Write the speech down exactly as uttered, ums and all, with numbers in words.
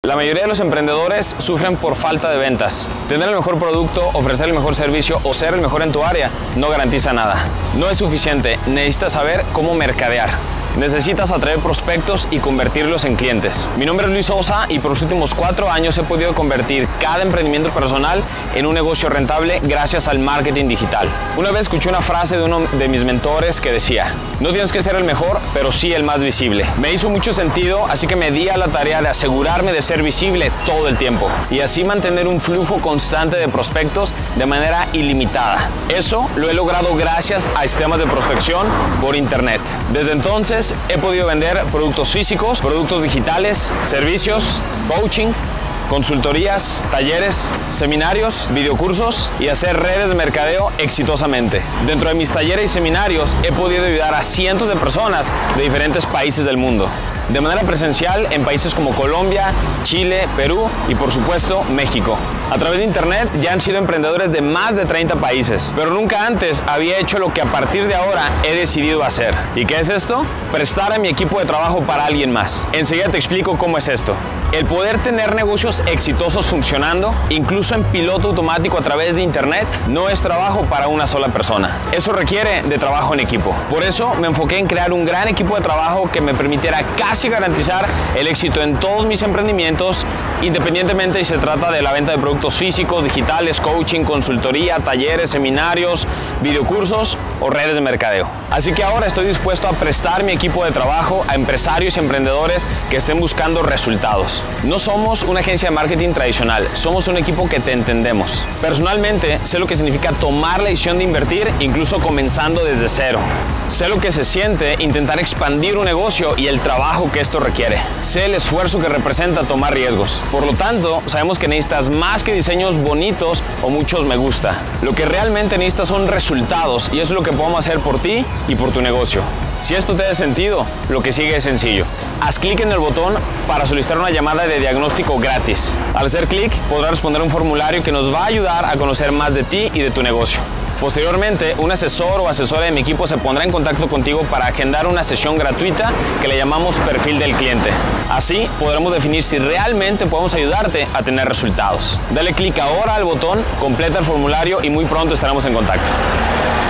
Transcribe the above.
La mayoría de los emprendedores sufren por falta de ventas. Tener el mejor producto, ofrecer el mejor servicio o ser el mejor en tu área no garantiza nada. No es suficiente, necesitas saber cómo mercadear. Necesitas atraer prospectos y convertirlos en clientes. Mi nombre es Luis Sosa y por los últimos cuatro años he podido convertir cada emprendimiento personal en un negocio rentable gracias al marketing digital. Una vez escuché una frase de uno de mis mentores que decía: no tienes que ser el mejor, pero sí el más visible. Me hizo mucho sentido, así que me di a la tarea de asegurarme de ser visible todo el tiempo y así mantener un flujo constante de prospectos de manera ilimitada. Eso lo he logrado gracias a sistemas de prospección por internet. Desde entonces he podido vender productos físicos, productos digitales, servicios, coaching, consultorías, talleres, seminarios, videocursos y hacer redes de mercadeo exitosamente. Dentro de mis talleres y seminarios he podido ayudar a cientos de personas de diferentes países del mundo. De manera presencial en países como Colombia, Chile, Perú y por supuesto México. A través de internet ya han sido emprendedores de más de treinta países, pero nunca antes había hecho lo que a partir de ahora he decidido hacer. ¿Y qué es esto? Prestar a mi equipo de trabajo para alguien más. Enseguida te explico cómo es esto. El poder tener negocios exitosos funcionando, incluso en piloto automático a través de internet, no es trabajo para una sola persona. Eso requiere de trabajo en equipo. Por eso me enfoqué en crear un gran equipo de trabajo que me permitiera casi garantizar el éxito en todos mis emprendimientos, independientemente si se trata de la venta de productos físicos, digitales, coaching, consultoría, talleres, seminarios, videocursos o redes de mercadeo. Así que ahora estoy dispuesto a prestar mi equipo de trabajo a empresarios y emprendedores que estén buscando resultados. No somos una agencia de marketing tradicional, somos un equipo que te entendemos. Personalmente, sé lo que significa tomar la decisión de invertir, incluso comenzando desde cero. Sé lo que se siente intentar expandir un negocio y el trabajo que esto requiere. Sé el esfuerzo que representa tomar riesgos. Por lo tanto, sabemos que necesitas más que diseños bonitos o muchos me gusta. Lo que realmente necesitas son resultados y eso es lo que podemos hacer por ti y por tu negocio. Si esto te da sentido, lo que sigue es sencillo. Haz clic en el botón para solicitar una llamada de diagnóstico gratis. Al hacer clic, podrás responder un formulario que nos va a ayudar a conocer más de ti y de tu negocio. Posteriormente, un asesor o asesora de mi equipo se pondrá en contacto contigo para agendar una sesión gratuita que le llamamos perfil del cliente. Así podremos definir si realmente podemos ayudarte a tener resultados. Dale clic ahora al botón, completa el formulario y muy pronto estaremos en contacto.